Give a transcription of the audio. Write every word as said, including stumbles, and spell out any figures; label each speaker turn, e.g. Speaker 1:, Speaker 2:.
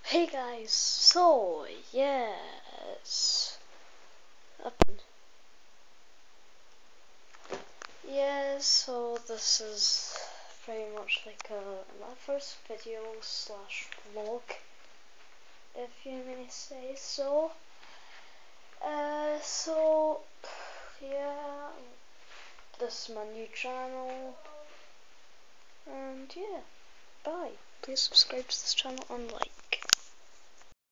Speaker 1: Hey guys, so yes, yeah, so this is pretty much like a, my first video slash vlog, if you may say so. Uh, so yeah, this is my new channel, and yeah, bye. Please subscribe to this channel and like.